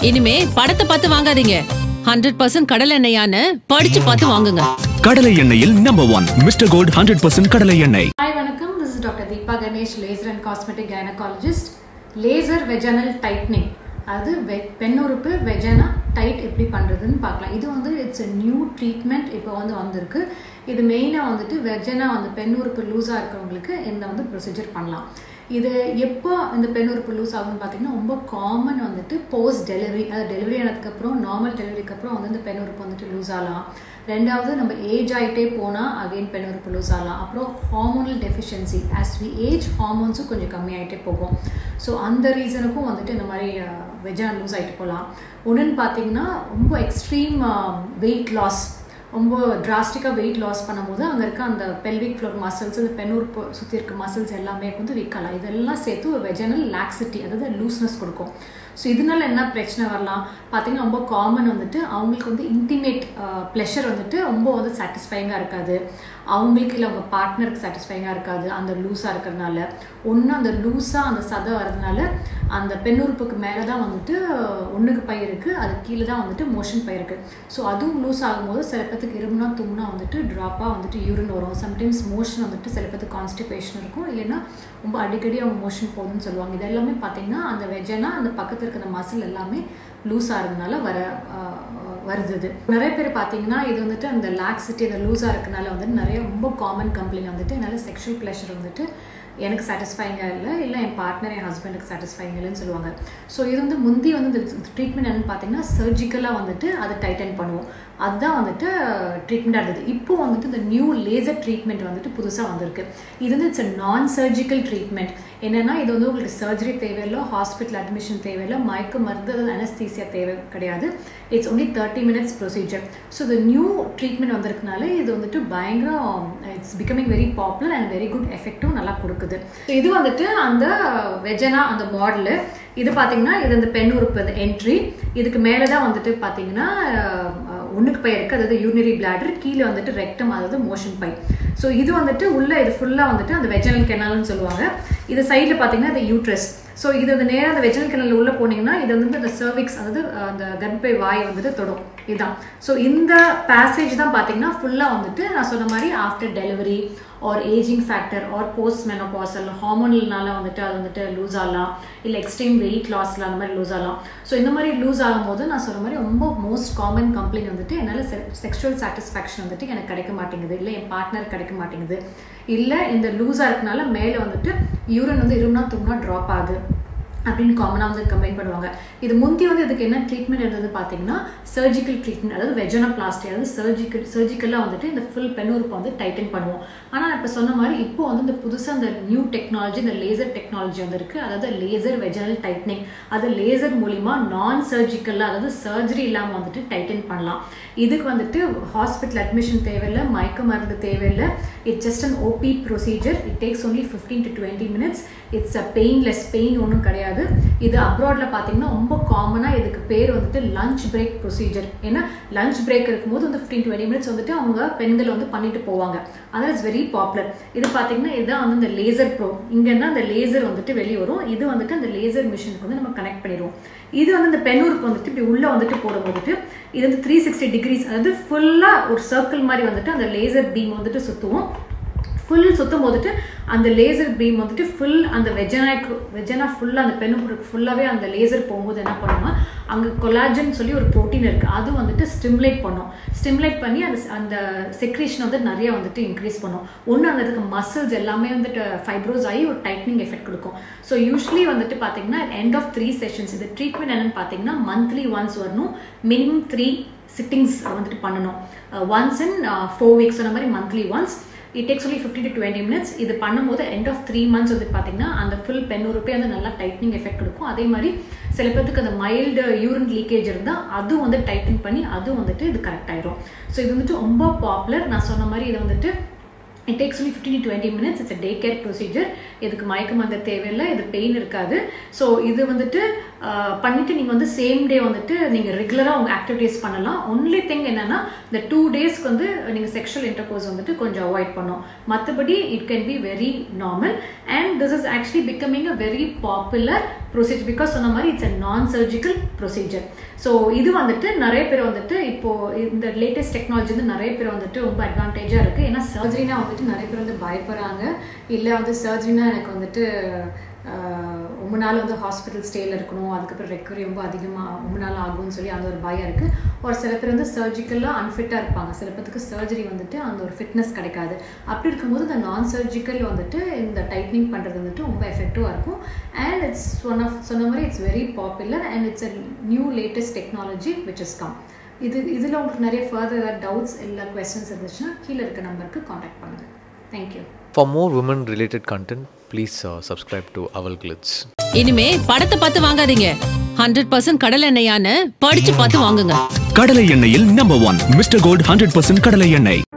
இனிமே படத்தை பார்த்து வாங்காதீங்க. 100% கடலை எண்ணெயான்னு படிச்சு பார்த்து வாங்குங்க. கடலை எண்ணெயில் நம்பர் 1 மிஸ்டர் கோல்ட் 100% கடலை எண்ணெய். Hi, வணக்கம். This is Dr. Deepa Ganesh, laser and cosmetic gynecologist. Laser vaginal tightening. அது பெண்ணுறுப்பு வெஜனா டைட் எப்படி பண்ணுறதுன்னு பார்க்கலாம். இது வந்து இட்ஸ் a நியூ ட்ரீட்மெண்ட் இப்போ வந்திருக்கு. இது மெயினாக வந்துட்டு வெஜனா வந்து பெண்ணுறுப்பு லூஸாக இருக்கிறவங்களுக்கு இந்த வந்து ப்ரொசீஜர் பண்ணலாம். இது எப்போ இந்த பெண்ணுறுப்பு லூஸ் ஆகும்னு பார்த்தீங்கன்னா ரொம்ப காமன் வந்துட்டு போஸ்ட் டெலிவரி, அது டெலிவரி ஆனதுக்கப்புறம் நார்மல் டெலிவரிக்கு அப்புறம் வந்து இந்த பெண்ணுறுப்பு வந்துட்டு லூஸ் ஆகலாம். ரெண்டாவது நம்ம ஏஜ் ஆகிட்டே போனால் அகெயின் பெண்ணுறுப்பு லூஸ் ஆகலாம். அப்புறம் hormonal deficiency, as we age ஹார்மோன்ஸும் கொஞ்சம் கம்மியாகிட்டே போகும். ஸோ அந்த ரீசனுக்கும் வந்துட்டு இந்த மாதிரி வெஜனா லூஸ் ஆகிட்டு போகலாம். ஒன்றுன்னு பார்த்தீங்கன்னா ரொம்ப எக்ஸ்ட்ரீம் வெயிட் லாஸ், ரொம்ப டிராஸ்டிக்காக வெயிட் லாஸ் பண்ணும்போது அங்கே இருக்க அந்த பெல்விக் ஃப்ளோர் மசில்ஸ், அந்த பெண்ணுறுப்பு சுற்றி இருக்க மசில்ஸ் எல்லாமே வந்து வீக்காகலாம். இதெல்லாம் சேர்த்து ஒரு வெஜனல் லாக்ஸிட்டி, அதாவது லூஸ்னஸ் கொடுக்கும். ஸோ இதனால என்ன பிரச்சனை வரலாம் பார்த்தீங்கன்னா ரொம்ப காமன் வந்துட்டு அவங்களுக்கு வந்து இன்டிமேட் ப்ளஷர் வந்துட்டு ரொம்ப வந்து சாட்டிஸ்ஃபைங்காக இருக்காது. அவங்களுக்கு இல்லை அவங்க பார்ட்னருக்கு சாட்டிஸ்ஃபைங்காக இருக்காது அந்த லூஸாக இருக்கிறதுனால. ஒன்று அந்த லூஸாக அந்த சதை வர்றதுனால அந்த பெண்ணுறுப்புக்கு மேலே தான் வந்துட்டு ஒன்றுக்கு பை இருக்குது, அது கீழே தான் வந்துட்டு மோஷன் பை இருக்குது. ஸோ அதுவும் லூஸ் ஆகும்போது சில பேத்துக்கு இருமுனா தும்னா வந்துட்டு ட்ராப்பாக வந்துட்டு யூரின் வரும். சம்டைம்ஸ் மோஷன் வந்துட்டு சில பேத்துக்கு கான்ஸ்டிபேஷன் இருக்கும், இல்லைன்னா ரொம்ப அடிக்கடி அவங்க மோஷன் போகுதுன்னு சொல்லுவாங்க. இது எல்லாமே பார்த்தீங்கன்னா அந்த வெஜனா அந்த பக்கத்தில் இருக்கிற மசில் எல்லாமே லூஸ் ஆகிறதுனால வருது. நிறைய பேர் பார்த்தீங்கன்னா இது வந்துட்டு அந்த லாக்ஸிட்டி, அந்த லூஸாக இருக்கனால வந்துட்டு நிறைய ரொம்ப காமன் கம்ப்ளைண்ட் வந்துட்டு என்னால் செக்ஷுவல் ப்ளஷர் வந்துட்டு எனக்கு சாட்டிஸ்ஃபைங்காக இல்லை என் பார்ட்னர் என் ஹஸ்பண்டுக்கு சாட்டிஸ்ஃபைங் இல்லைன்னு சொல்லுவாங்க. ஸோ இது வந்து முந்தி வந்து இந்த ட்ரீட்மெண்ட் என்னென்னு பார்த்தீங்கன்னா சர்ஜிக்கலாக வந்துட்டு அதை டைட்டன் பண்ணுவோம், அதுதான் வந்துட்டு ட்ரீட்மெண்ட்டாக இருந்தது. இப்போது வந்துட்டு இந்த நியூ லேசர் ட்ரீட்மெண்ட் வந்துட்டு புதுசாக வந்திருக்கு. இது வந்து இட்ஸ் நான் சர்ஜிக்கல் ட்ரீட்மெண்ட். என்னென்னா இது வந்து உங்களுக்கு சர்ஜரி தேவையில்லை, ஹாஸ்பிட்டல் அட்மிஷன் தேவையில்லை, மயக்க மருந்து அனஸ்தீசியா தேவை கிடையாது. It's only 30 minutes procedure. So இந்த நியூ ட்ரீட்மெண்ட் வந்திருக்கனால இது வந்துட்டு பயங்கரம், it's becoming very popular and very good எஃபெக்டும் நல்லா கொடுக்குது. இது வந்துட்டு அந்த வெஜனா அந்த மாடலு. இது பார்த்தீங்கன்னா இது அந்த பெண்ணுறுப்பு அந்த என்ட்ரி, இதுக்கு மேலே தான் வந்துட்டு பார்த்தீங்கன்னா ஒன்றுக்கு பை இருக்குது, அதாவது யூரினரி பிளாடர், கீழே வந்துட்டு ரெக்டம், அதாவது மோஷன் பை. ஸோ இது வந்துட்டு உள்ளே இது ஃபுல்லாக வந்துட்டு அந்த வெஜனல் கெனால்னு சொல்லுவாங்க. இது சைடில் பார்த்தீங்கன்னா இந்த யூட்ரஸ். ஸோ இது அந்த நேராக அந்த வெஜனல் கெனல் உள்ளே போனீங்கன்னா இது வந்து அந்த சர்விக்ஸ், அதாவது அந்த கர்ப்பப்பை வாய் வந்துட்டு தொடும். இதுதான். ஸோ இந்த பேசேஜ் தான் பார்த்தீங்கன்னா ஃபுல்லாக வந்துட்டு நான் சொன்ன மாதிரி after delivery or ageing factor or post menopausal ஹார்மோனல்னால வந்துட்டு அது வந்துட்டு லூஸ் ஆகலாம், இல்லை எக்ஸ்ட்ரீம் வெயிட் லாஸில் அந்த மாதிரி லூஸ் ஆகலாம். ஸோ இந்த மாதிரி லூஸ் ஆகும்போது நான் சொன்ன மாதிரி ரொம்ப மோஸ்ட் காமன் கம்ப்ளைண்ட் வந்துட்டு என்னால் செக்ஷுவல் சாட்டிஸ்ஃபேக்ஷன் வந்துட்டு எனக்கு கிடைக்க மாட்டேங்குது, இல்லை என் பார்ட்னர் கிடைக்க மாட்டேங்குது, இல்லை இந்த லூஸாக இருக்கனால மேலே வந்துட்டு யூரின் வந்து இருமுனா தும்னா ட்ராப் ஆகுது அப்படின்னு காமனாக வந்து கம்ப்ளைண்ட் பண்ணுவாங்க. இது முந்தி வந்து இதுக்கு என்ன ட்ரீட்மெண்ட் இருந்தது பார்த்தீங்கன்னா சர்ஜிக்கல் ட்ரீட்மெண்ட், அதாவது வெஜனோபிளாஸ்டி, அதாவது சர்ஜிக்கலாக வந்துட்டு இந்த ஃபுல் பெண்ணுறுப்பை வந்து டைட்டன் பண்ணுவோம். ஆனால் இப்போ சொன்ன மாதிரி இப்போ வந்து இந்த புதுசாக இந்த நியூ டெக்னாலஜி, இந்த லேசர் டெக்னாலஜி வந்துருக்கு, அதாவது லேசர் வெஜனல் டைட்னிங். அது லேசர் மூலிமா நான் சர்ஜிக்கலாக, அதாவது சர்ஜரி இல்லாமல் வந்துட்டு டைட்டன் பண்ணலாம். இதுக்கு வந்துட்டு ஹாஸ்பிட்டல் அட்மிஷன் தேவையில்லை, மயக்க மருந்து தேவையில்லை. It's just an OP procedure. It takes only 15 to 20 minutes. It's a painless, pain ஒன்றும் கிடையாது. இது அப்ராட்ல பார்த்தீங்கன்னா ரொம்ப காமனாக இதுக்கு பேர் வந்துட்டு லஞ்ச் பிரேக் ப்ரொசீஜர். ஏன்னா லஞ்ச் பிரேக் இருக்கும்போது வந்து 15 to 20 minutes வந்துட்டு அவங்க பெண்கள் வந்து பண்ணிட்டு போவாங்க. அதனால் இட்ஸ் வெரி பாப்புலர். இது பார்த்தீங்கன்னா இதுதான் வந்து இந்த லேசர் ப்ரோ. இங்கேன்னா அந்த லேசர் வந்துட்டு வெளியே வரும். இது வந்துட்டு அந்த லேசர் மிஷினுக்கு வந்து நம்ம கனெக்ட் பண்ணிடுவோம். இது வந்து இந்த பெண்ணுறுப்பு வந்துட்டு இப்படி உள்ளே வந்துட்டு போடும் வந்துட்டு இது வந்து 360 degrees, அதாவது ஃபுல்லாக ஒரு சர்க்கிள் மாதிரி வந்துட்டு அந்த லேசர் பீம் வந்துட்டு சுற்றுவோம். ஃபுல் சுற்றும் போதுட்டு அந்த லேசர் பீம் வந்துட்டு ஃபுல் அந்த வெஜனா ஃபுல்லாக அந்த பெண்ணுக்கு ஃபுல்லாகவே அந்த லேசர் போகும்போது என்ன பண்ணுவோம்னா அங்கே கொலாஜன் சொல்லி ஒரு ப்ரோட்டீன் இருக்குது, அது வந்துட்டு ஸ்டிமுலேட் பண்ணும். ஸ்டிமுலேட் பண்ணி அந்த செக்ரேஷன் வந்து நிறையா வந்துட்டு இன்க்ரீஸ் பண்ணும். ஒன்று அந்த இருக்க மசில்ஸ் எல்லாமே வந்துட்டு ஃபைப்ரோஸ் ஆகி ஒரு டைட்னிங் எஃபெக்ட் கொடுக்கும். ஸோ யூஸ்வலி வந்துட்டு பார்த்தீங்கன்னா எண்ட் ஆஃப் 3 sessions. இது ட்ரீட்மெண்ட் என்னென்னு பார்த்தீங்கன்னா மந்த்லி ஒன்ஸ் வரணும், மினிமம் 3 sittings வந்துட்டு பண்ணணும். ஒன்ஸ் இன் 4 weeks அந்த மாதிரி monthly once. It takes only 15 to 20 minutes. இது பண்ணும்போது எண்ட் ஆஃப் 3 months வந்து பார்த்தீங்கன்னா அந்த ஃபுல் பெண்ணுறுப்பே வந்து நல்லா டைட்னிங் எஃபெக்ட் கொடுக்கும். அதே மாதிரி சில பேருக்கு அந்த மைல்டு யூரின் லீக்கேஜ் இருந்தால் அதுவும் வந்து டைட்டன் பண்ணி அதுவும் வந்துட்டு இது கரெக்ட் ஆயிரும். ஸோ இது வந்துட்டு ரொம்ப பாப்புலர். நான் சொன்ன மாதிரி இது வந்துட்டு It takes only 15 to 20 minutes. It's a day care procedure. இதுக்கு மயக்க மருந்து தேவையில்லை, இது பெயின் இருக்காது. ஸோ இது வந்துட்டு பண்ணிட்டு நீங்கள் வந்து சேம் டே வந்துட்டு நீங்கள் ரெகுலராக உங்கள் ஆக்டிவிட்டீஸ் பண்ணலாம். ஒன்லி திங் என்னென்னா இந்த 2 டேஸ்க்கு வந்து நீங்கள் செக்ஷுவல் இன்டர்கோர்ஸ் வந்துட்டு கொஞ்சம் அவாய்ட் பண்ணோம். மற்றபடி it can be very normal and this is actually becoming a very popular procedure because சொன்ன மாதிரி இட்ஸ் அ நான் சர்ஜிக்கல் ப்ரொசீஜர். ஸோ இது வந்துட்டு நிறைய பேர் வந்துட்டு இப்போது இந்த லேட்டஸ்ட் டெக்னாலஜி வந்து நிறைய பேர் வந்துட்டு ரொம்ப அட்வான்டேஜாக இருக்குது. ஏன்னா சர்ஜரினா வந்துட்டு நிறைய பேர் வந்து பயப்படுறாங்க. இல்லை வந்து சர்ஜரினா எனக்கு வந்துட்டு ரொம்ப நாள் வந்து ஹாஸ்பிட்டல் ஸ்டேயில் இருக்கணும், அதுக்கப்புறம் ரெக்கவரி ரொம்ப அதிகமாக ரொம்ப நாள் ஆகும்னு சொல்லி அந்த ஒரு பயம் இருக்குது. ஒரு சில பேர் வந்து சர்ஜிக்கலாக அன்ஃபிட்டாக இருப்பாங்க. சில பேருக்கு சர்ஜரி வந்துட்டு அந்த ஒரு ஃபிட்னஸ் கிடைக்காது. அப்படி இருக்கும்போது இந்த நான் சர்ஜிக்கல் வந்துட்டு இந்த டைட்னிங் பண்ணுறது வந்துட்டு ரொம்ப எஃபெக்டிவாக இருக்கும். அண்ட் இட்ஸ் சொன்ன மாதிரி it's very popular and it's a new latest technology which is come. இதில் உங்களுக்கு நிறைய ஃபர்தர் ஏதாவது டவுட்ஸ் இல்லை கொஸ்டின்ஸ் இருந்துச்சுன்னா கீழே இருக்க நம்பருக்கு காண்டாக்ட் பண்ணுங்கள். Thank you. For more women-related content, please subscribe to AvalGlitz. இனிமே படத்தை பார்த்து வாங்காதீங்க. 100% கடலை எண்ணெயான்னு படிச்சு பார்த்து வாங்குங்க. கடலை எண்ணெயில் நம்பர் 1 மிஸ்டர் கோல்ட் 100% கடலை எண்ணெய்.